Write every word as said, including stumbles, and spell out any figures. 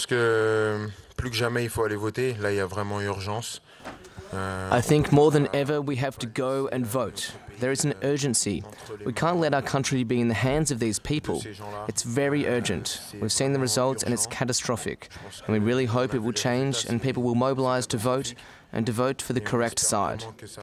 Parce que plus que jamais, il faut aller voter. Là, il y a vraiment urgence. I think more than ever we have to go and vote. There is an urgency. We can't let our country be in the hands of these people. It's very urgent. We've seen the results and it's catastrophic. And we really hope it will change and people will mobilise to vote and to vote for the correct side.